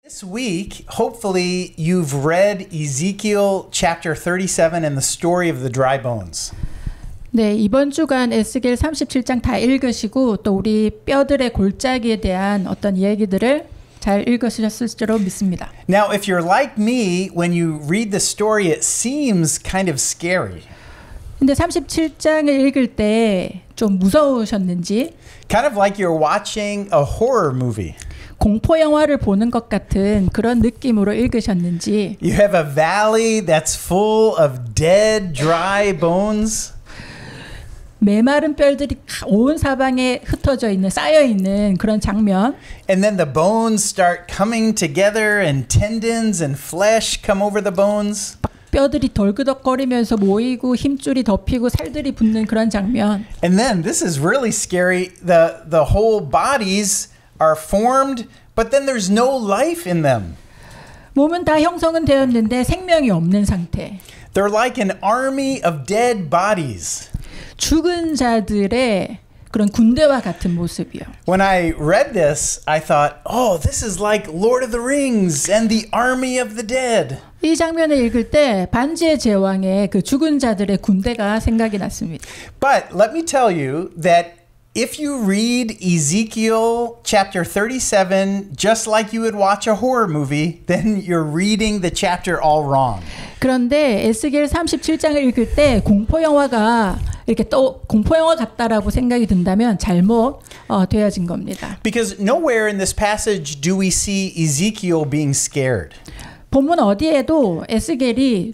This week, hopefully you've read Ezekiel chapter 37 and the story of the dry bones. 네, 이번 주간 에스겔 37장 다 읽으시고 또 우리 뼈들의 골짜기에 대한 어떤 이야기들을 잘 읽으셨을 줄로 믿습니다. Now, if you're like me, when you read the story, it seems kind of scary. 근데 37장을 읽을 때 좀 무서우셨는지 Kind of like you're watching a horror movie. 공포 영화를 보는 것 같은 그런 느낌으로 읽으셨는지 You have a valley that's full of dead, dry bones. 메마른 뼈들이 온 사방에 흩어져 있는 쌓여 있는 그런 장면. And then the bones start coming together and tendons and flesh come over the bones. 뼈들이 덜그덕거리면서 모이고 힘줄이 덮이고 살들이 붙는 그런 장면. And then this is really scary. The whole bodies are formed, but then there's no life in them. 몸은 다 형성은 되었는데 생명이 없는 상태. They're like an army of dead bodies. 죽은 자들의 그런 군대와 같은 모습이요. When I read this, I thought, oh, this is like Lord of the Rings and the army of the dead. 이 장면을 읽을 때 반지의 제왕의 그 죽은 자들의 군대가 생각이 났습니다. But let me tell you that if you read Ezekiel chapter 37 just like you would watch a horror movie, then you're reading the chapter all wrong. 그런데 에스겔 37장을 읽을 때 공포 영화가 이렇게 또 공포 영화 같다라고 생각이 든다면 잘못 되어진 겁니다. Because nowhere in this passage do we see Ezekiel being scared. 본문 어디에도 에스겔이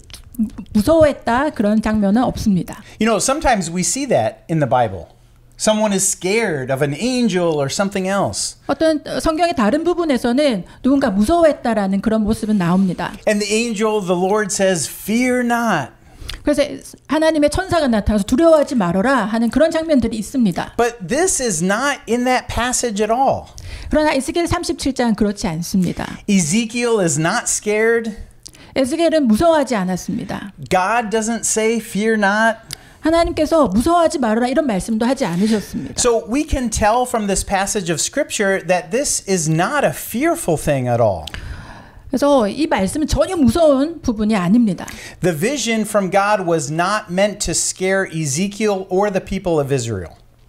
무서워했다 그런 장면은 없습니다. You know, sometimes we see that in the Bible. Someone is scared of an angel or something else. 어떤 성경의 다른 부분에서는 누군가 무서워했다라는 그런 모습은 나옵니다. And the angel of the Lord says, "Fear not." 그래서 하나님의 천사가 나타나서 두려워하지 말아라 하는 그런 장면들이 있습니다. But this is not in that passage at all. 그러나 에스겔 37장은 그렇지 않습니다. Ezekiel is not scared. 에스겔은 무서워하지 않았습니다. God doesn't say, "Fear not." 하나님께서 무서워하지 말아라 이런 말씀도 하지 않으셨습니다. So we can tell from this passage of scripture that this is not a fearful thing at all. 그래서 이 말씀은 전혀 무서운 부분이 아닙니다. The vision from God was not meant to scare Ezekiel or the people of Israel.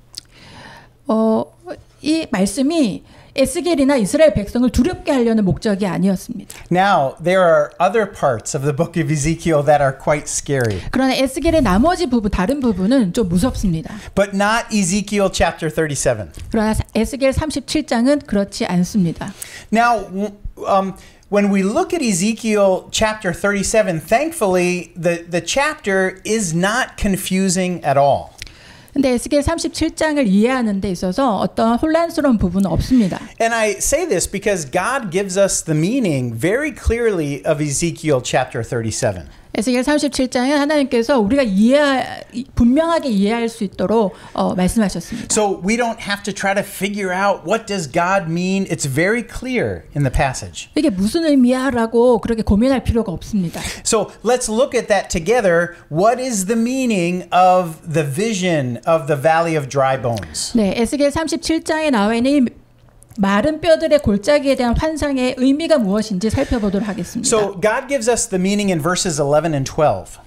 이 말씀이 에스겔이나 이스라엘 백성을 두렵게 하려는 목적이 아니었습니다. Now, there are other parts of the book of Ezekiel that are quite scary. 그러나 에스겔의 나머지 부분, 다른 부분은 좀 무섭습니다. But not Ezekiel chapter 37. 그러나 에스겔 37장은 그렇지 않습니다. Now, when we look at Ezekiel chapter 37, thankfully, the chapter is not confusing at all. 근데 에스겔 37장을 이해하는 데 있어서 어떤 혼란스러운 부분은 없습니다. And I say this because God gives us the meaning very clearly of Ezekiel chapter 37. 에스겔 37장은 하나님께서 우리가 분명하게 이해할 수 있도록 말씀하셨습니다. So we don't have to try to figure out what does God mean. It's very clear in the passage. 이게 무슨 의미야라고 그렇게 고민할 필요가 없습니다. So let's look at that together. What is the meaning of the vision of the valley of dry bones? 네, 에스겔 37장에 나와 있는 이 마른 뼈들의 골짜기에 대한 환상의 의미가 무엇인지 살펴보도록 하겠습니다. So God gives us the meaning in verses 11 and 12.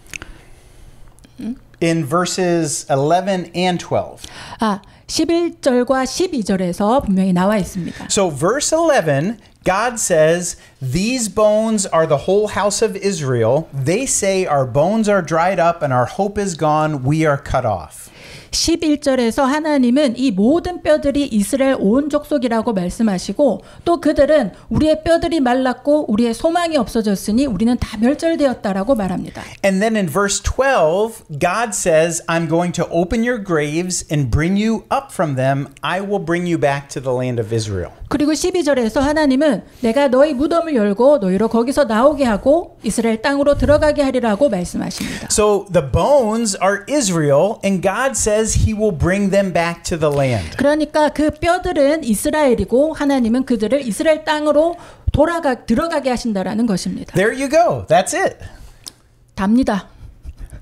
In verses 11 and 12. 11절과 12절에서 분명히 나와 있습니다. So verse 11, God says, "These bones are the whole house of Israel. They say our bones are dried up and our hope is gone. We are cut off." 11절에서 하나님은 이 모든 뼈들이 이스라엘 온 족속이라고 말씀하시고 또 그들은 우리의 뼈들이 말랐고 우리의 소망이 없어졌으니 우리는 다 멸절되었다라고 말합니다. And then in verse 12, God says, "I'm going to open your graves and bring you up from them. I will bring you back to the land of Israel." 그리고 12절에서 하나님은 내가 너희 무덤을 열고 너희로 거기서 나오게 하고 이스라엘 땅으로 들어가게 하리라고 말씀하십니다. So the bones are Israel and God says he will bring them back to the land. 그러니까 그 뼈들은 이스라엘이고 하나님은 그들을 이스라엘 땅으로 들어가게 하신다라는 것입니다. There you go. That's it. 답니다.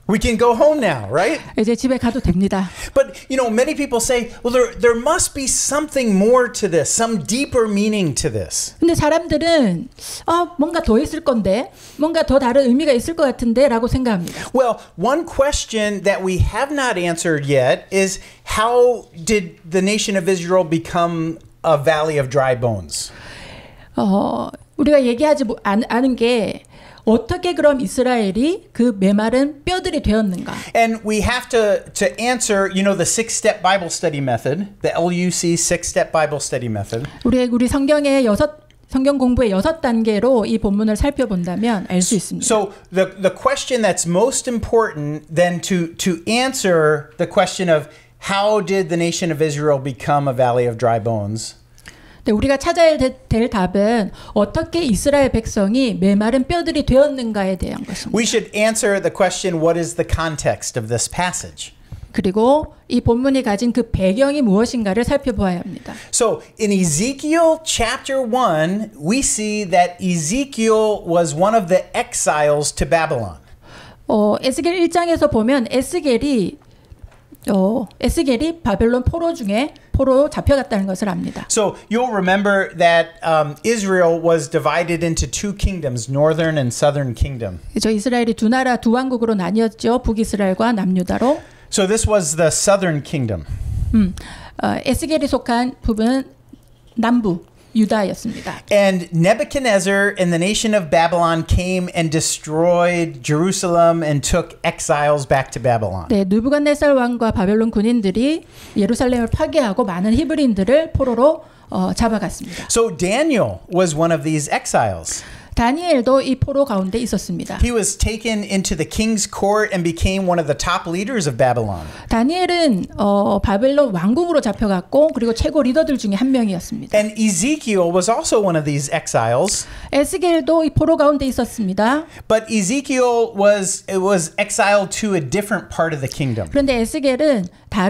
We can go home now, right? 이제 집에 가도 됩니다. But many people say, well, there must be something more to this, some deeper meaning to this. 근데 사람들은 뭔가 더 있을 건데, 뭔가 더 다른 의미가 있을 것 같은데라고 생각합니다. Well, one question that we have not answered yet is how did the nation of Israel become a valley of dry bones? 우리가 얘기하지 않은 게 어떻게 그럼 이스라엘이 그 메마른 뼈들이 되었는가? And we have to answer, the 6-step Bible study method, the LUC 6-step Bible study method. 우리 성경의 성경 공부의 6단계로 이 본문을 살펴본다면 알 수 있습니다. So the question that's most important then to answer the question of how did the nation of Israel become a valley of dry bones? 우리가 찾아야 될 답은 어떻게 이스라엘 백성이 메마른 뼈들이 되었는가에 대한 것입니다. We should answer the question, what is the context of this passage? 그리고 이 본문이 가진 그 배경이 무엇인가를 살펴보아야 합니다. So in Ezekiel chapter 1, we see that Ezekiel was one of the exiles to Babylon. 에스겔 1장에서 보면 에스겔이 바벨론 포로 잡혀갔다는 것을 압니다. So you'll remember that Israel was divided into two kingdoms, northern and southern kingdom. 이스라엘이 두 왕국으로 나뉘었죠. 북이스라엘과 남유다로. So this was the southern kingdom. 에스겔이 속한 부분은 남부 유다였습니다. And Nebuchadnezzar and the nation of Babylon came and destroyed Jerusalem and took exiles back to Babylon. 네, 느부갓네살 왕과 바벨론 군인들이 예루살렘을 파괴하고 많은 히브리인들을 포로로 잡아갔습니다. So Daniel was one of these exiles. 다니엘도 이 포로 가운데 있었습니다. He was taken into the king's court and became one of the top leaders of Babylon. 다니엘은 바벨론 왕궁으로 잡혀갔고 그리고 최고 리더들 중에 한 명이었습니다. And Ezekiel was also one of these exiles. 에스겔도 이 포로 가운데 있었습니다. But Ezekiel was exiled to a different part of the kingdom. 그런데 에스겔은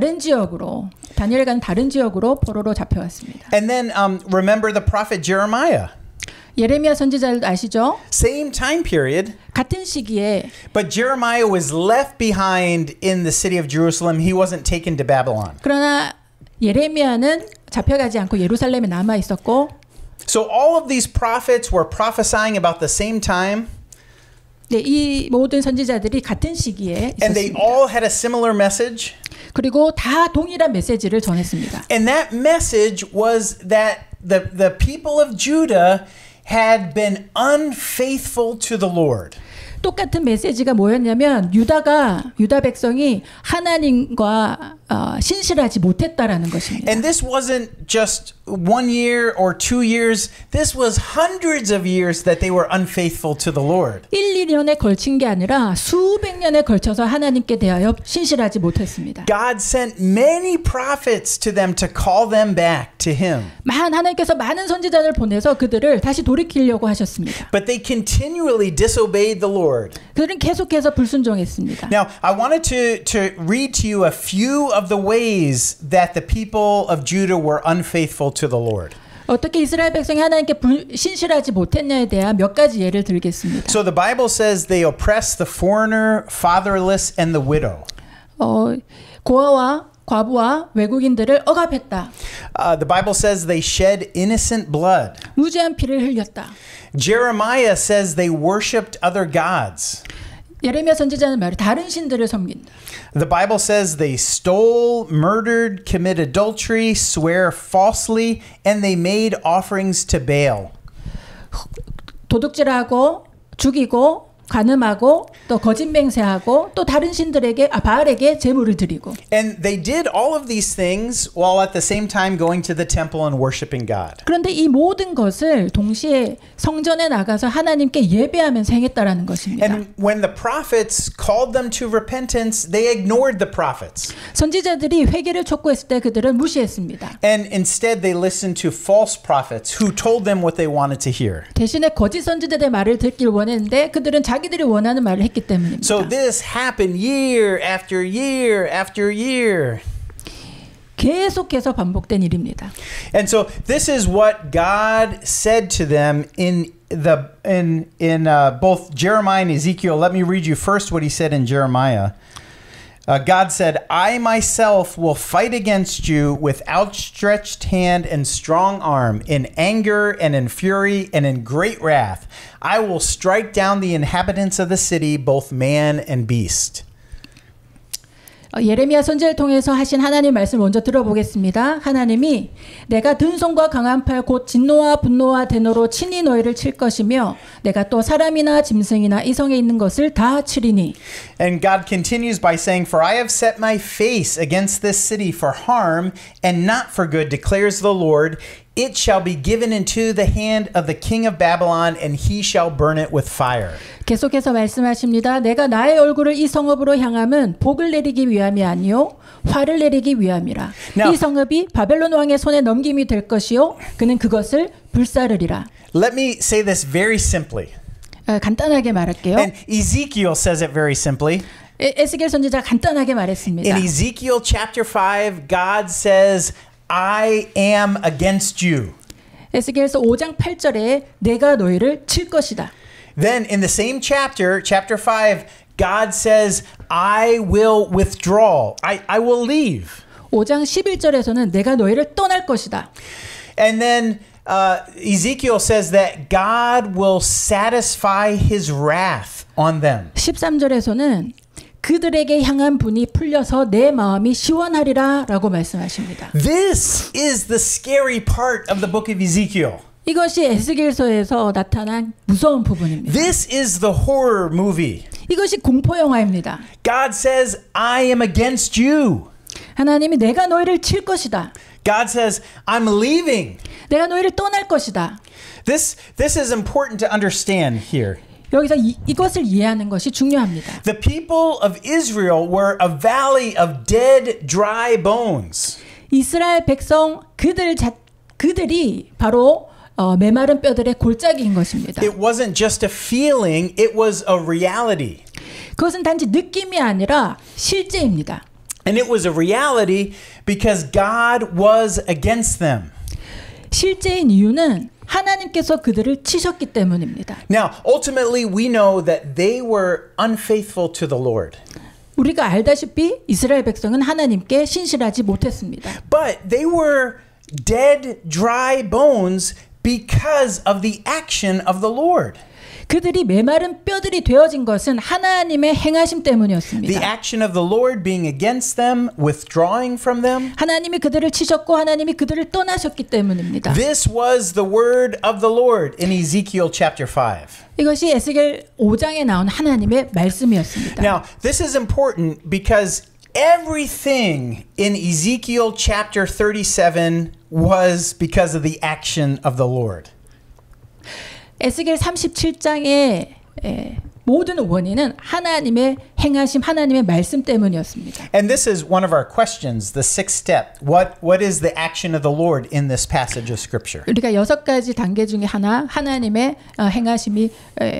다니엘과는 다른 지역으로 포로로 잡혀갔습니다. And then remember the prophet Jeremiah. 예레미야 선지자를 아시죠? Same time period. 같은 시기에 But Jeremiah was left behind in the city of Jerusalem. He wasn't taken to Babylon. 그러나 예레미야는 잡혀가지 않고 예루살렘에 남아 있었고 So all of these prophets were prophesying about the same time. 네, 이 모든 선지자들이 같은 시기에 And they 있었습니다. all had a similar message. 그리고 다 동일한 메시지를 전했습니다. And that message was that the people of Judah had been unfaithful to the Lord. 똑같은 메시지가 뭐였냐면 유다 백성이 하나님과 신실하지 못했다라는 것입니다. And this wasn't just 1 year or 2 years. This was hundreds of years that they were unfaithful to the Lord. 1, 2년에 걸친 게 아니라 수백 년에 걸쳐서 하나님께 대하여 신실하지 못했습니다. God sent many prophets to them to call them back to him. 하나님께서 많은 선지자를 보내서 그들을 다시 돌이키려고 하셨습니다. But they continually disobeyed the Lord. 그들은 계속해서 불순종했습니다. Now, I wanted to read to you a few of the ways that the people of Judah were unfaithful to the Lord. 어떻게 이스라엘 백성이 하나님께 신실하지 못했냐에 대한 몇 가지 예를 들겠습니다. So the Bible says they oppressed the foreigner, fatherless, and the widow. 고아와 과부와 외국인들을 억압했다. The Bible says they shed innocent blood. 무죄한 피를 흘렸다. Jeremiah says they worshipped other gods. 예레미야 선지자는 말해 다른 신들을 섬긴다. The Bible says they stole, murdered, commit adultery, swear falsely, and they made offerings to Baal. 도둑질하고 죽이고 간음하고 또 거짓 맹세하고 또 다른 신들에게 바알에게 제물을 드리고. And they did all of these things while at the same time going to the temple and worshiping God. 그런데 이 모든 것을 동시에 성전에 나가서 하나님께 예배하면서 행했다라는 것입니다. And when the prophets called them to repentance, they ignored the prophets. 선지자들이 회개를 촉구했을 때 그들은 무시했습니다. And instead they listened to false prophets who told them what they wanted to hear. 대신에 거짓 선지자들의 말을 듣길 원했는데 그들은 자기들이 원하는 말을 했기 때문입니다. So this happened year after year after year. 계속해서 반복된 일입니다. And so this is what God said to them in both Jeremiah and Ezekiel. Let me read you first what he said in Jeremiah. God said, I myself will fight against you with outstretched hand and strong arm, in anger and in fury and in great wrath. I will strike down the inhabitants of the city, both man and beast. 예레미야 선지자를 통해서 하신 하나님 말씀 먼저 들어보겠습니다. 하나님이 내가 든 손과 강한 팔 곧 진노와 분노와 대노로 친히 너희를 칠 것이며 내가 또 사람이나 짐승이나 이 성에 있는 것을 다 치리니. And God continues by saying, For I have set my face against this city for harm and not for good, declares the Lord. It shall be given into the hand of the king of Babylon, and he shall burn it with fire. 계속해서 말씀하십니다. 내가 나의 얼굴을 이 성읍으로 향함은 복을 내리기 위함이 아니요 화를 내리기 위함이라. Now, 이 성읍이 바벨론 왕의 손에 넘김이 될 것이요 그는 그것을 불사르리라. Let me say this very simply. 간단하게 말할게요. And Ezekiel says it very simply. 에스겔 선지자가 간단하게 말했습니다. In Ezekiel chapter 5, God says, I am against you. 에스겔서 5장 8절에 내가 너희를 칠 것이다. Then in the same chapter, chapter 5, God says, I will withdraw. I will leave. 5장 11절에서는 내가 너희를 떠날 것이다. And then Ezekiel says that God will satisfy his wrath on them. 13절에서는 그들에게 향한 분이 풀려서 내 마음이 시원하리라 라고 말씀하십니다. This is the scary part of the book of Ezekiel. 이것이 에스겔서에서 나타난 무서운 부분입니다. This is the horror movie. 이것이 공포 영화입니다. God says, I am against you. 하나님이 내가 너희를 칠 것이다. God says, I'm leaving. 내가 너희를 떠날 것이다. This is important to understand here. 여기서 이것을 이해하는 것이 중요합니다. The people of Israel were a valley of dead, dry bones. 이스라엘 백성 그들이 바로 메마른 뼈들의 골짜기인 것입니다. It wasn't just a feeling, it was a reality. 그것은 단지 느낌이 아니라 실제입니다. And it was a reality because God was against them. 실제인 이유는 하나님께서 그들을 치셨기 때문입니다. Now, ultimately, we know that they were unfaithful to the Lord. 우리가 알다시피 이스라엘 백성은 하나님께 신실하지 못했습니다. But they were dead, dry bones because of the action of the Lord. 그들이 메마른 뼈들이 되어진 것은 하나님의 행하심 The 때문이었습니다. action of the Lord being against them, withdrawing from them. 하나님이 그들을 치셨고 하나님이 그들을 떠나셨기 때문입니다. This was the word of the Lord in Ezekiel chapter 5. 이것이 에스겔 5장에 나온 하나님의 말씀이었습니다. Now, this is important because everything in Ezekiel chapter 37 was because of the action of the Lord. 에스겔 37장의 모든 원인은 하나님의 행하심, 하나님의 말씀 때문이었습니다. And this is one of our questions, the sixth step. What is the action of the Lord in this passage of Scripture? 우리가 6가지 단계 중에 하나님의 행하심이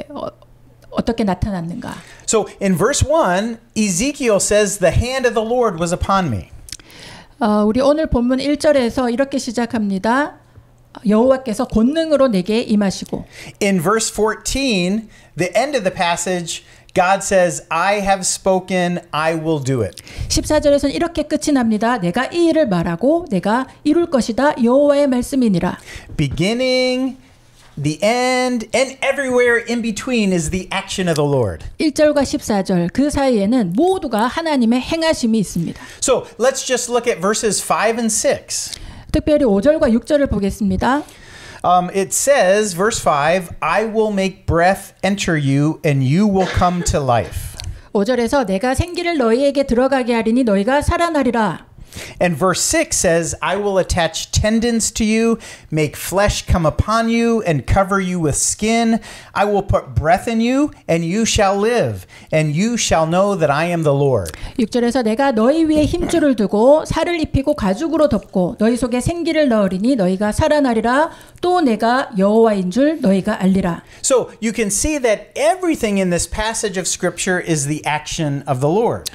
어떻게 나타났는가? So in verse 1, Ezekiel says, the hand of the Lord was upon me. 우리 오늘 본문 1절에서 이렇게 시작합니다. 여호와께서 권능으로 내게 임하시고. In verse 14, the end of the passage, God says, I have spoken, I will do it. 14절에서는 이렇게 끝이 납니다. 내가 이 일을 말하고 내가 이룰 것이다. 여호와의 말씀이니라. Beginning, the end, and everywhere in between is the action of the Lord. 1절과 14절 그 사이에는 모두가 하나님의 행하심이 있습니다. So let's just look at verses 5 and 6. 특별히 5절과 6절을 보겠습니다. It says, verse 5, I will make breath enter you and you will come to life. 5절에서 내가 생기를 너희에게 들어가게 하리니 너희가 살아나리라. And verse 6 says, I will attach tendons to you, make flesh come upon you, and cover you with skin. I will put breath in you, and you shall live, and you shall know that I am the Lord. 6절에서 내가 너희 위에 힘줄을 두고 살을 입히고 가죽으로 덮고 너희 속에 생기를 넣으리니 너희가 살아나리라. 또 내가 여호와인 줄 너희가 알리라. So you can see that everything in this passage of Scripture is the action of the Lord.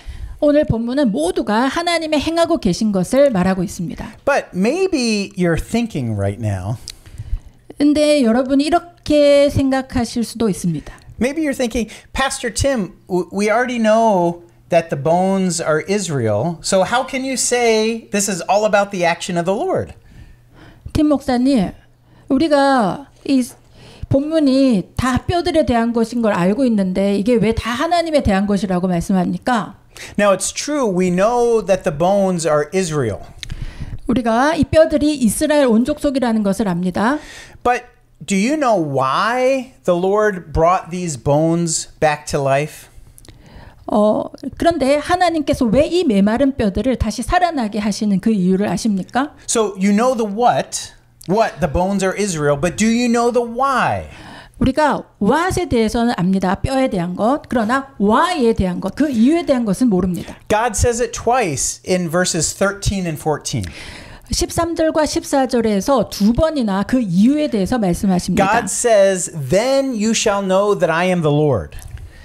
오늘 본문은 모두가 하나님의 행하고 계신 것을 말하고 있습니다. But maybe you're thinking right now, 근데 여러분이 이렇게 생각하실 수도 있습니다. maybe you're thinking, Pastor Tim, we already know that the bones are Israel, so how can you say this is all about the action of the Lord? 팀 목사님, 우리가 이 본문이 다 뼈들에 대한 것인 걸 알고 있는데 이게 왜 다 하나님에 대한 것이라고 말씀합니까? Now it's true, we know that the bones are Israel. 우리가 이 뼈들이 이스라엘 온 족속이라는 것을 압니다. But do you know why the Lord brought these bones back to life? 그런데 하나님께서 왜 이 메마른 뼈들을 다시 살아나게 하시는 그 이유를 아십니까? So you know the what, the bones are Israel, but do you know the why? 우리가 what에 대해서는 압니다. 뼈에 대한 것. 그러나 why에 대한 것, 그 이유에 대한 것은 모릅니다. God says it twice in verses 13 and 14. 13절과 14절에서 두 번이나 그 이유에 대해서 말씀하십니다. God says, "Then you shall know that I am the Lord."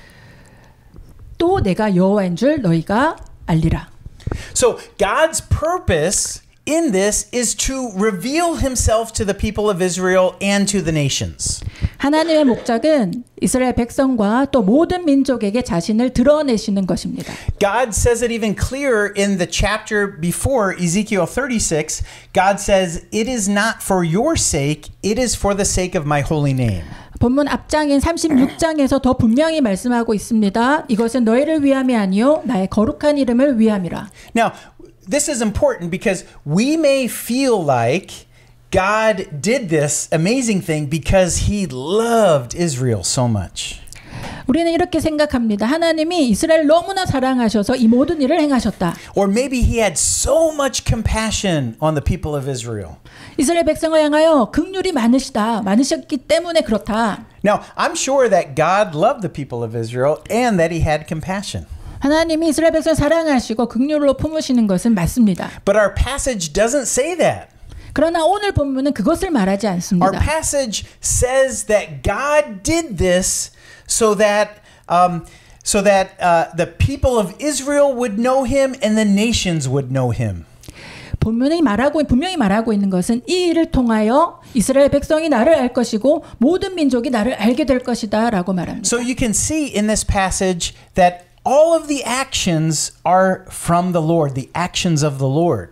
또 내가 여호와인 줄 너희가 알리라. So God's purpose in this is to reveal himself to the people of Israel and to the nations. 하나님의 목적은 이스라엘 백성과 또 모든 민족에게 자신을 드러내시는 것입니다. God says it even clearer in the chapter before Ezekiel 36. God says, "It is not for your sake, it is for the sake of my holy name." 본문 앞장인 36장에서 더 분명히 말씀하고 있습니다. 이것은 너희를 위함이 아니요 나의 거룩한 이름을 위함이라. Now, this is important because we may feel like God did this amazing thing because he loved Israel so much. 우리는 이렇게 생각합니다. 하나님이 이스라엘 너무나 사랑하셔서 이 모든 일을 행하셨다. Or maybe he had so much compassion on the people of Israel. 이스라엘 백성을 향하여 긍휼이 많으셨기 때문에 그렇다. Now, I'm sure that God loved the people of Israel and that he had compassion. 하나님이 이스라엘 백성을 사랑하시고 긍휼로 품으시는 것은 맞습니다. But our passage doesn't say that. 그러나 오늘 본문은 그것을 말하지 않습니다. Our passage says that God did this so that the people of Israel would know him and the nations would know him. 본문이 분명히 말하고 있는 것은 이 일을 통하여 이스라엘 백성이 나를 알 것이고 모든 민족이 나를 알게 될 것이다라고 말합니다. So you can see in this passage that all of the actions are from the Lord, the actions of the Lord.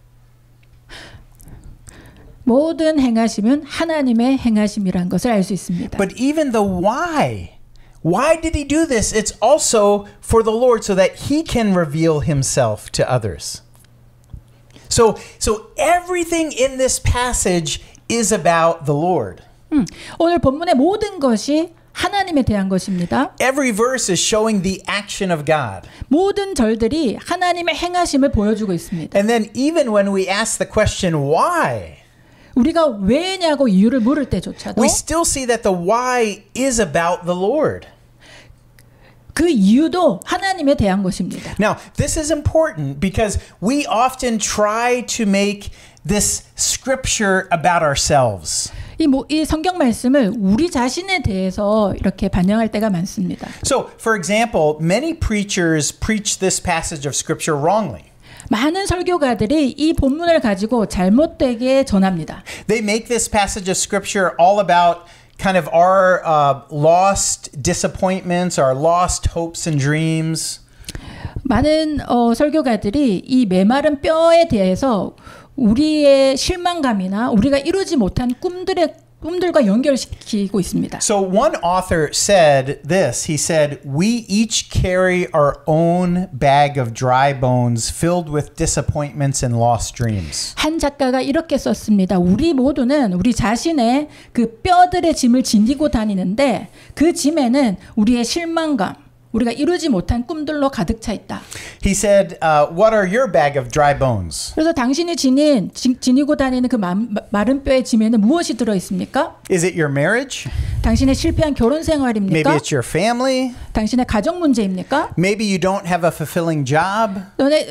모든 행하심은 하나님의 행하심이라는 것을 알 수 있습니다. But even the why did he do this? It's also for the Lord so that he can reveal himself to others. So everything in this passage is about the Lord. 오늘 본문의 모든 것이 하나님에 대한 것입니다. Every verse is showing the action of God. 모든 절들이 하나님의 행하심을 보여주고 있습니다. And then even when we ask the question why, 우리가 왜냐고 이유를 물을 때조차도 we still see that the why is about the Lord. 그 이유도 하나님에 대한 것입니다. Now, this is important because we often try to make this scripture about ourselves. 이 성경 말씀을 우리 자신에 대해서 이렇게 반영할 때가 많습니다. So, for example, many preachers preach this passage of scripture wrongly. 많은 설교가들이 이 본문을 가지고 잘못되게 전합니다. They make this passage of scripture all about kind of our lost disappointments, our lost hopes and dreams. 많은 설교가들이 이 메마른 뼈에 대해서 우리의 실망감이나 우리가 이루지 못한 꿈들과 연결시키고 있습니다. So one author said this. He said, "We each carry our own bag of dry bones filled with disappointments and lost dreams." 한 작가가 이렇게 썼습니다. 우리 모두는 우리 자신의 그 뼈들의 짐을 지니고 다니는데 그 짐에는 우리의 실망감, 우리가 이루지 못한 꿈들로 가득 차 있다. He said, "What are your bag of dry bones?" 그래서 당신이 지니고 다니는 그 마른 뼈의 짐에는 무엇이 들어 있습니까? Is it your marriage? 당신의 실패한 결혼 생활입니까? Maybe it's your family. 당신의 가정 문제입니까? Maybe you don't have a fulfilling job.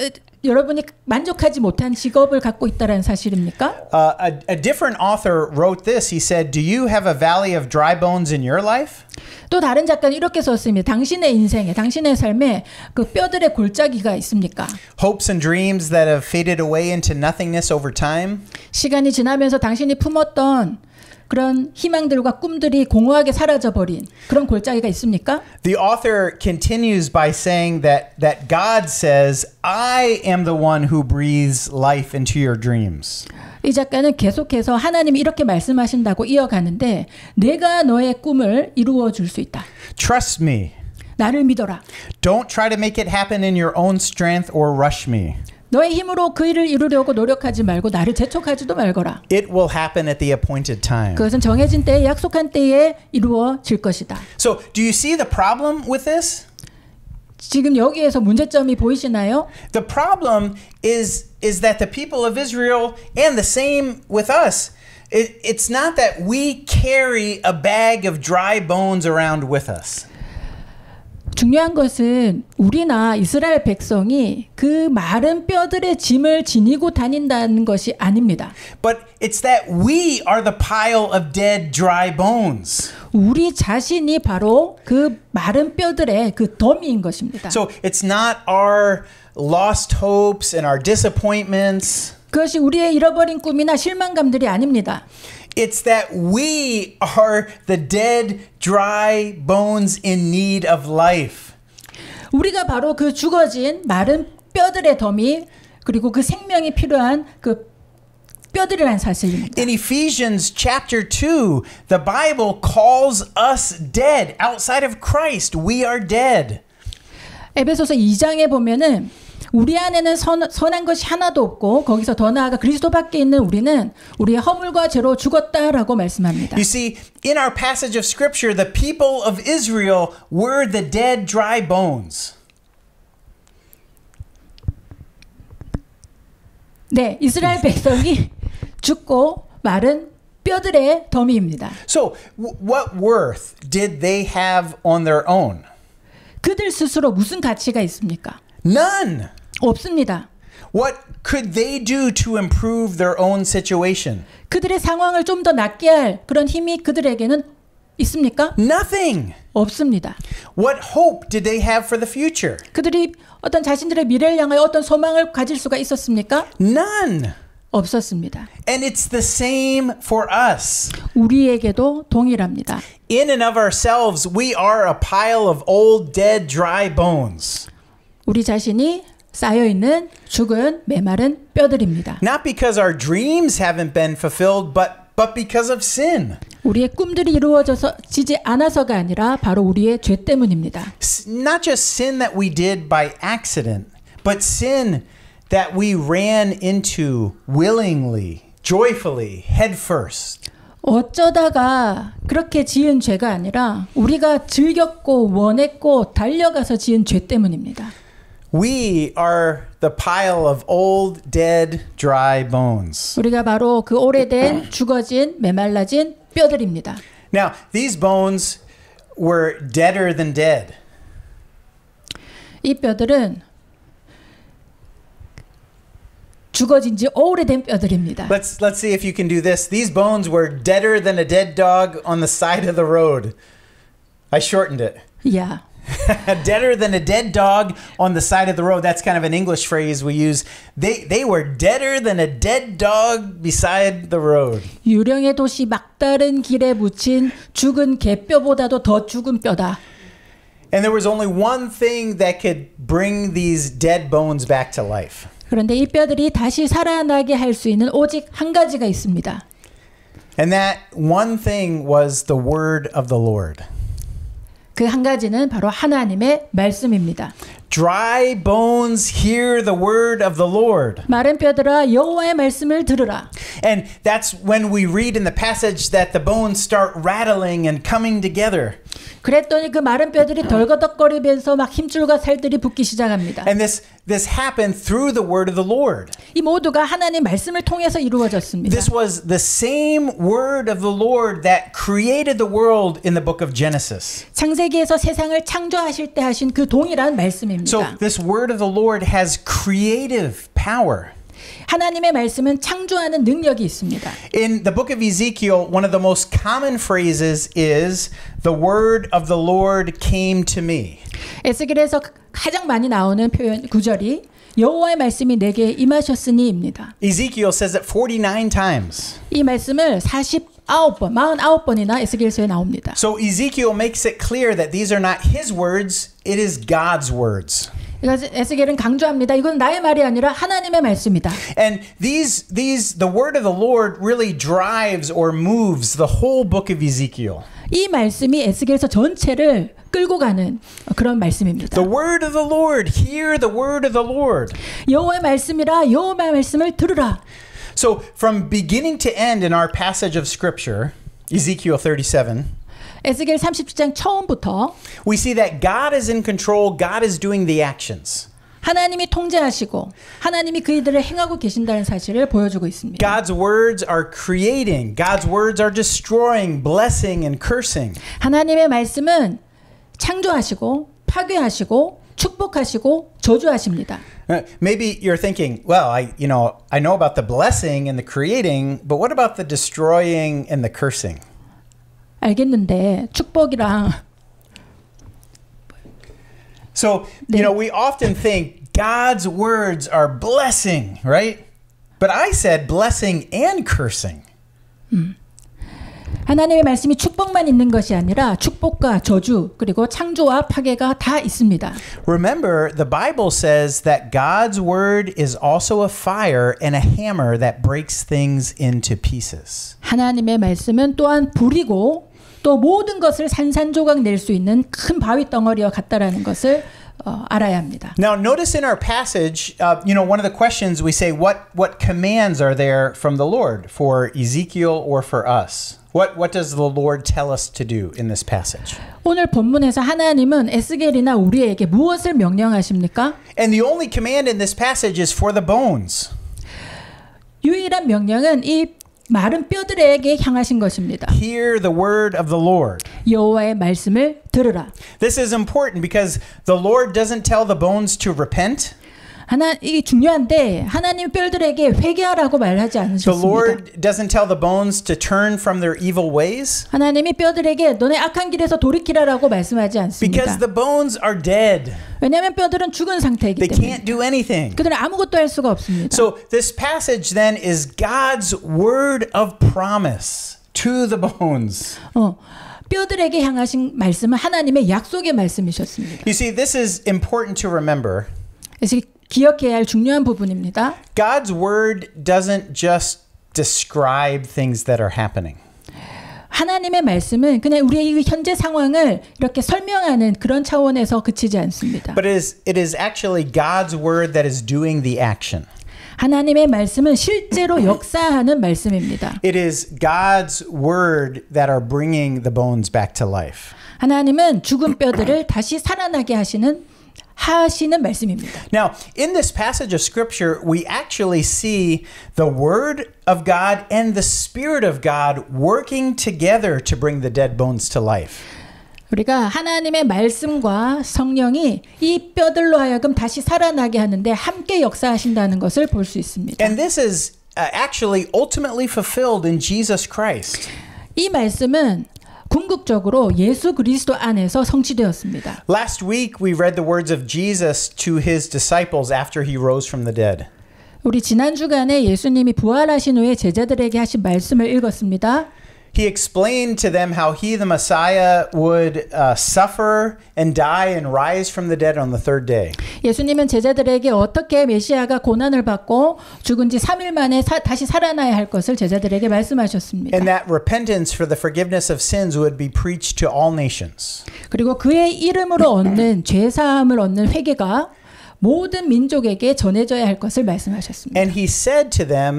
여러분이 만족하지 못한 직업을 갖고 있다는 사실입니까? A different author wrote this. He said, "Do you have a valley of dry bones in your life?" 또 다른 작가는 이렇게 썼습니다. 당신의 인생에, 당신의 삶에 그 뼈들의 골짜기가 있습니까? Hopes and dreams that have faded away into nothingness over time? 시간이 지나면서 당신이 품었던 그런 희망들과 꿈들이 공허하게 사라져버린 그런 골짜기가 있습니까? The author continues by saying that God says, "I am the one who breathes life into your dreams." 이 작가는 계속해서 하나님이 이렇게 말씀하신다고 이어가는데 내가 너의 꿈을 이루어 줄 수 있다. Trust me. 나를 믿어라. Don't try to make it happen in your own strength or rush me. 너의 힘으로 그 일을 이루려고 노력하지 말고 나를 재촉하지도 말거라. It will happen at the appointed time. 그것은 정해진 때에 약속한 때에 이루어질 것이다. So, do you see the problem with this? 지금 여기에서 문제점이 보이시나요? The problem is that the people of Israel, and the same with us, it's not that we carry a bag of dry bones around with us. 중요한 것은 우리나 이스라엘 백성이 그 마른 뼈들의 짐을 지니고 다닌다는 것이 아닙니다. But it's that we are the pile of dead, dry bones. 우리 자신이 바로 그 마른 뼈들의 그 더미인 것입니다. So it's not our lost hopes and our disappointments. 그것이 우리의 잃어버린 꿈이나 실망감들이 아닙니다. It's that we are the dead, dry bones in need of life. 우리가 바로 그 죽어진 마른 뼈들의 더미 그리고 그 생명이 필요한 그 뼈들이라는 사실입니다. In Ephesians chapter 2, the Bible calls us dead. Outside of Christ, we are dead. 에베소서 2장에 보면은 우리 안에는 선한 것이 하나도 없고 거기서 더 나아가 그리스도 밖에 있는 우리는 우리의 허물과 죄로 죽었다라고 말씀합니다. You see, in our passage of scripture, the people of Israel were the dead, dry bones. 네, 이스라엘 백성이 죽고 마른 뼈들의 더미입니다. So, what worth did they have on their own? 그들 스스로 무슨 가치가 있습니까? None. 없습니다. What could they do to improve their own situation? 그들의 상황을 좀 더 낫게 할 그런 힘이 그들에게는 있습니까? Nothing. 없습니다. What hope did they have for the future? 그들이 어떤 자신들의 미래를 향하여 어떤 소망을 가질 수가 있었습니까? None. 없었습니다. And it's the same for us. 우리에게도 동일합니다. In and of ourselves, we are a pile of old, dead, dry bones. 우리 자신이 쌓여있는 죽은 메마른 뼈들입니다. Not because our dreams haven't been fulfilled, but because of sin. 우리의 꿈들이 이루어지지 않아서가 아니라 바로 우리의 죄 때문입니다. Not just sin that we did by accident, but sin that we ran into willingly, joyfully, head first. 어쩌다가 그렇게 지은 죄가 아니라 우리가 즐겼고 원했고 달려가서 지은 죄 때문입니다. We are the pile of old, dead, dry bones. 우리가 바로 그 오래된 죽어진 메말라진 뼈들입니다. Now, these bones were deader than dead. 이 뼈들은 죽어진 지 오래된 뼈들입니다. Let's see if you can do this. These bones were deader than a dead dog on the side of the road. I shortened it. Yeah. Deader than a dead dog on the side of the road. That's kind of an English phrase we use. They were deader than a dead dog beside the road. 유령의 도시 막다른 길에 묻힌 죽은 개뼈보다도 더 죽은 뼈다. And there was only one thing that could bring these dead bones back to life. 그런데 이 뼈들이 다시 살아나게 할 수 있는 오직 한 가지가 있습니다. And that one thing was the word of the Lord. 그 한 가지는 바로 하나님의 말씀입니다. Dry bones hear the word of the Lord. 마른 뼈들아 여호와의 말씀을 들으라. And that's when we read in the passage that the bones start rattling and coming together. 그랬더니 그 마른 뼈들이 덜거덕거리면서 막 힘줄과 살들이 붙기 시작합니다. And this happened through the word of the Lord. 이 모두가 하나님 말씀을 통해서 이루어졌습니다. This was the same word of the Lord that created the world in the book of Genesis. 창세기에서 세상을 창조하실 때 하신 그 동일한 말씀입니다. So this word of the Lord has creative power. 하나님의 말씀은 창조하는 능력이 있습니다. In the book of Ezekiel, one of the most common phrases is the word of the Lord came to me. 에스겔에서 가장 많이 나오는 표현 구절이 여호와의 말씀이 내게 임하셨으니입니다. Ezekiel says it 49 times. 이 말씀을 49번이나 에스겔서에 나옵니다. So Ezekiel makes it clear that these are not his words, it is God's words. 에스겔은 강조합니다. 이건 나의 말이 아니라 하나님의 말씀이다. And the word of the Lord really drives or moves the whole book of Ezekiel. 이 말씀이 에스겔서 전체를 끌고 가는 그런 말씀입니다. The word of the Lord, hear the word of the Lord. 여호와의 말씀이라 여호와의 말씀을 들으라. So from beginning to end in our passage of scripture, Ezekiel 37, 에스겔 37장 처음부터 we see that God is in control, God is doing the actions. 하나님이 통제하시고 하나님이 그 일들을 행하고 계신다는 사실을 보여주고 있습니다. God's words are creating, God's words are destroying, blessing and cursing. 하나님의 말씀은 창조하시고 파괴하시고 축복하시고 저주하십니다. Maybe you're thinking, well, I know about the blessing and the creating, but what about the destroying and the cursing? 알겠는데 축복이랑 So, we often think God's words are blessing, right? But I said blessing and cursing. 하나님의 말씀이 축복만 있는 것이 아니라 축복과 저주 그리고 창조와 파괴가 다 있습니다. Remember, the Bible says that God's word is also a fire and a hammer that breaks things into pieces. 하나님의 말씀은 또한 불이고 또 모든 것을 산산조각 낼 수 있는 큰 바위 덩어리와 같다라는 것을 알아야 합니다. Now, notice in our passage, one of the questions we say, what commands are there from the Lord for Ezekiel or for us? What does the Lord tell us to do in this passage? 오늘 본문에서 하나님은 에스겔이나 우리에게 무엇을 명령하십니까? And the only command in this passage is for the bones. 유일한 명령은 이 마른 뼈들에게 향하신 것입니다. Hear the word of the Lord. 여호와의 말씀을 들으라. This is important because the Lord doesn't tell the bones to repent. 이게 중요한데 하나님 뼈들에게 회개하라고 말하지 The 않으셨습니다. Lord doesn't tell the bones to turn from their evil ways. 하나님이 뼈들에게 너네 악한 길에서 돌이키라라고 말씀하지 않습니다. Because the bones are dead. 왜냐하면 뼈들은 죽은 상태이기 They 때문에 can't do anything. 그들은 아무것도 할 수가 없습니다. So this passage then is God's word of promise to the bones. 뼈들에게 향하신 말씀은 하나님의 약속의 말씀이셨습니다. You see, this is important to remember. 그래서 기억해야 할 중요한 부분입니다. God's word doesn't just describe things that are happening. 하나님의 말씀은 그냥 우리의 현재 상황을 이렇게 설명하는 그런 차원에서 그치지 않습니다. But it is actually God's word that is doing the action. 하나님의 말씀은 실제로 역사하는 말씀입니다. It is God's word that are bringing the bones back to life. 하나님은 죽은 뼈들을 다시 살아나게 하시는 말씀입니다. Now, in this passage of scripture, we actually see the word of God and the spirit of God working together to bring the dead bones to life. 우리가 하나님의 말씀과 성령이 이 뼈들로 하여금 다시 살아나게 하는데 함께 역사하신다는 것을 볼 수 있습니다. And this is actually ultimately fulfilled in Jesus Christ. 이 말씀은 궁극적으로 예수 그리스도 안에서 성취되었습니다. Last week we read the words of Jesus to his disciples after he rose from the dead. 우리 지난 주간에 예수님이 부활하신 후에 제자들에게 하신 말씀을 읽었습니다. He explained to them how he, the Messiah, would suffer and die and rise from the dead on the third day. 예수님은 제자들에게 어떻게 메시아가 고난을 받고 죽은 지 3일 만에 다시 살아나야 할 것을 제자들에게 말씀하셨습니다. And that repentance for the forgiveness of sins would be preached to all nations. 그리고 그의 이름으로 얻는 죄 사함을 얻는 회개가 모든 민족에게 전해져야 할 것을 말씀하셨습니다. And he said to them,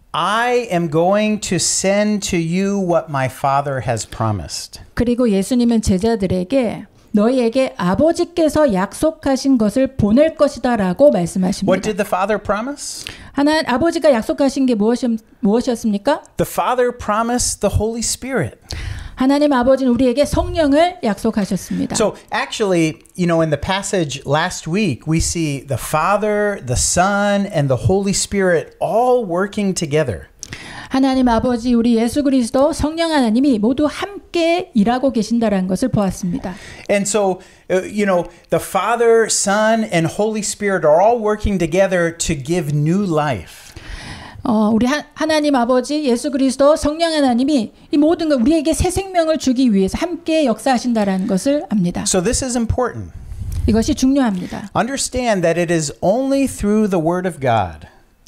I am going to send to you what my Father has promised. 그리고 예수님은 제자들에게 너희에게 아버지께서 약속하신 것을 보낼 것이다라고 What 말씀하십니다. did the Father promise? 하나님 아버지가 약속하신 게 무엇이었습니까? The Father promised the Holy Spirit. 하나님 아버지는 우리에게 성령을 약속하셨습니다. So actually, you know, in the passage last week, we see the Father, the Son, and the Holy Spirit all working together. 하나님 아버지 우리 예수 그리스도 성령 하나님이 모두 함께 일하고 계신다라는 것을 보았습니다. And so, you know, the Father, Son, and Holy Spirit are all working together to give new life. 우리 하나님 아버지 예수 그리스도 성령 하나님이 이 모든 걸 우리에게 새 생명을 주기 위해서 함께 역사하신다라는 것을 압니다. So this is important. 이것이 중요합니다. Understand that it is only through the Word of God.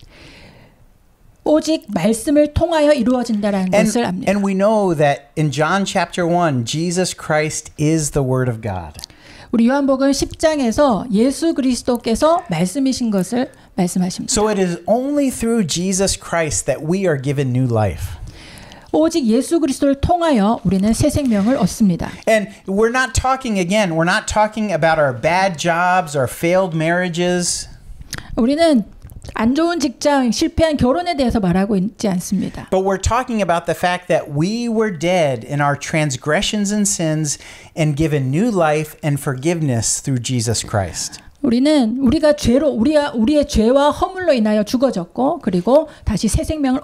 오직 말씀을 통하여 이루어진다라는 것을 압니다. And we know that in John chapter 1, Jesus Christ is the Word of God. 우리 요한복음 10장에서 예수 그리스도께서 말씀이신 것을 말씀하십니다. So it is only through Jesus Christ that we are given new life. 오직 예수 그리스도를 통하여 우리는 새 생명을 얻습니다. And we're not talking about our bad jobs or failed marriages. 우리는 안 좋은 직장, 실패한 결혼에 대해서 말하고 있지 않습니다. But we're talking about the fact that we were dead in our transgressions and sins and given new life and forgiveness through Jesus Christ. 우리는 우리의 죄와 허물로 인하여 죽어졌고 그리고 다시 새 생명을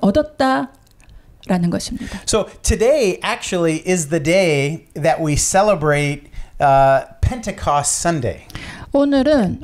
얻었다라는 것입니다. So today actually is the day that we celebrate Pentecost Sunday. 오늘은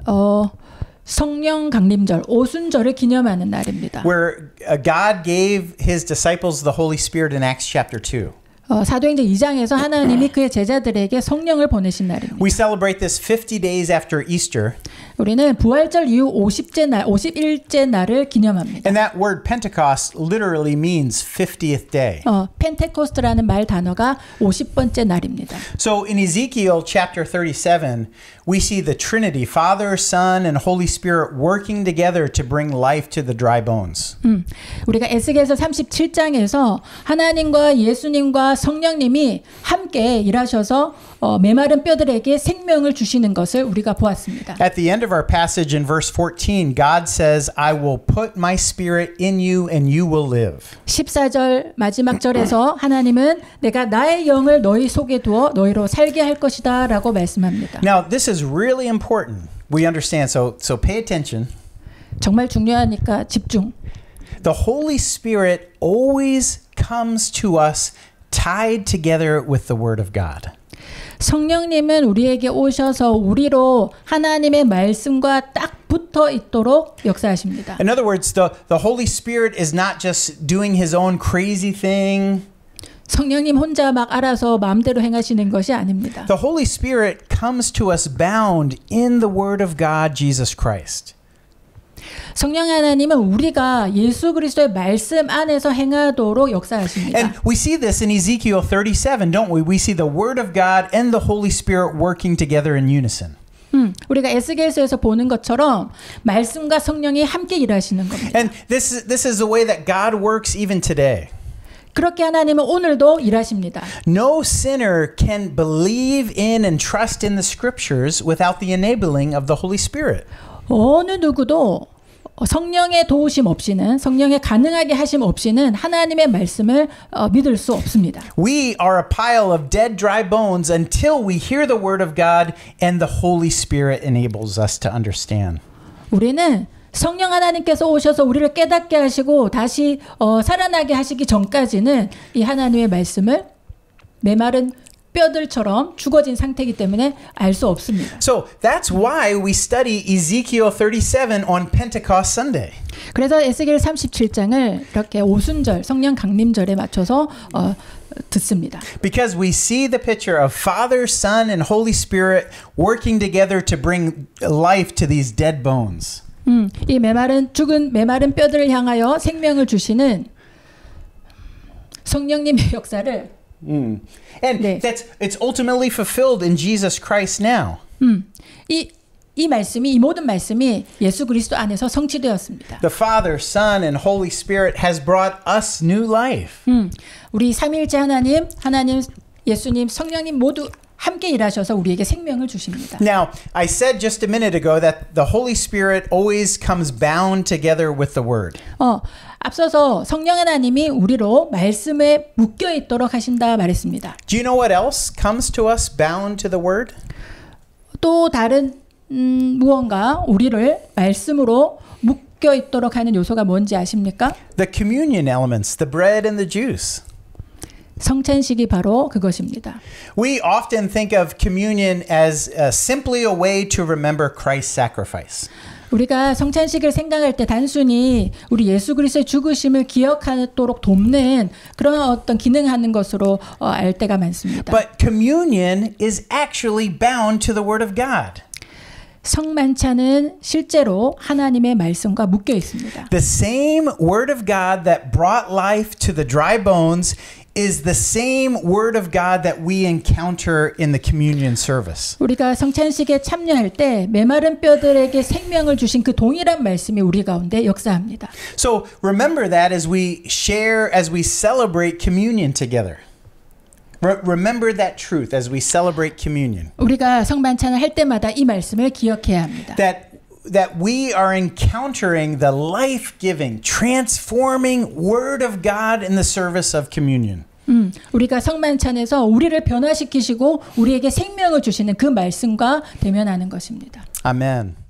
성령 강림절, 오순절을 기념하는 날입니다. Where God gave his disciples the Holy Spirit in Acts chapter 2. 사도행전 2장에서 하나님이 그의 제자들에게 성령을 보내신 날입니다. We celebrate this 50 days after Easter. 우리는 부활절 이후 51째 날을 기념합니다. And that word Pentecost literally means 50th day. 펜테코스트라는 말 단어가 50번째 날입니다. So in Ezekiel chapter 37, we see the Trinity, Father, Son, and Holy Spirit working together to bring life to the dry bones. 우리가 에스겔서 37장에서 하나님과 예수님과 성령님이 함께 일하셔서 메마른 뼈들에게 생명을 주시는 것을 우리가 보았습니다. At the end of our passage in verse 14, God says, I will put my spirit in you and you will live. 14절 마지막 절에서 하나님은 내가 나의 영을 너희 속에 두어 너희로 살게 할 것이다 라고 말씀합니다. Now, this is really important. We understand, so pay attention. 정말 중요하니까 집중. The Holy Spirit always comes to us tied together with the Word of God. 성령님은 우리에게 오셔서 우리로 하나님의 말씀과 딱 붙어 있도록 역사하십니다. In other words, the Holy Spirit is not just doing his own crazy thing. 성령님 혼자 막 알아서 마음대로 행하시는 것이 아닙니다. The Holy Spirit comes to us bound in the Word of God, Jesus Christ. 성령 하나님은 우리가 예수 그리스도의 말씀 안에서 행하도록 역사하십니다. And we see this in Ezekiel 37, don't we? We see the Word of God and the Holy Spirit working together in unison. 우리가 에스겔서에서 보는 것처럼 말씀과 성령이 함께 일하시는 겁니다. And this is the way that God works even today. 그렇게 하나님은 오늘도 일하십니다. No sinner can believe in and trust in the Scriptures without the enabling of the Holy Spirit. 어느 누구도 성령의 도우심 없이는 성령의 가능하게 하심 없이는 하나님의 말씀을 믿을 수 없습니다. We are a pile of dead dry bones until we hear the word of God and the Holy Spirit enables us to understand. 우리는 성령 하나님께서 오셔서 우리를 깨닫게 하시고 다시 살아나게 하시기 전까지는 이 하나님의 말씀을 메마른 뼈들처럼 죽어진 상태이기 때문에 알 수 없습니다. So that's why we study Ezekiel 37 on Pentecost Sunday. 그래서 에스겔 37장을 이렇게 오순절 성령 강림절에 맞춰서 듣습니다. Because we see the picture of Father, Son, and Holy Spirit working together to bring life to these dead bones. 이 죽은 메마른 뼈들을 향하여 생명을 주시는 성령님의 역사를 And it's ultimately fulfilled in Jesus Christ now. 이 이 말씀이 이 모든 말씀이 예수 그리스도 안에서 성취되었습니다. The Father, Son, and Holy Spirit has brought us new life. 우리 삼위일체 하나님, 예수님, 성령님 모두 함께 일하셔서 우리에게 생명을 주십니다. Now, I said just a minute ago that the Holy Spirit always comes bound together with the Word. 앞서서 성령 하나님이 우리로 말씀에 묶여 있도록 하신다 말했습니다. Do you know what else comes to us bound to the Word? 또 다른 무언가 우리를 말씀으로 묶여 있도록 하는 요소가 뭔지 아십니까? The communion elements, the bread and the juice. 성찬식이 바로 그것입니다. We often think of communion as simply a way to remember Christ's sacrifice. 우리가 성찬식을 생각할 때 단순히 우리 예수 그리스도의 죽으심을 기억하도록 돕는 그런 어떤 기능하는 것으로 알 때가 많습니다. But communion is actually bound to the Word of God. 성만찬은 실제로 하나님의 말씀과 묶여 있습니다. The same Word of God that brought life to the dry bones is the same Word of God that we encounter in the communion service. 우리가 성찬식에 참여할 때 메마른 뼈들에게 생명을 주신 그 동일한 말씀이 우리 가운데 역사합니다. So remember that as we share, as we celebrate communion together. Remember that truth as we celebrate communion. 우리가 성만찬을 할 때마다 이 말씀을 기억해야 합니다. That we are encountering the life-giving, transforming Word of God in the service of communion. 우리가 성만찬에서 우리를 변화시키시고 우리에게 생명을 주시는 그 말씀과 대면하는 것입니다. Amen.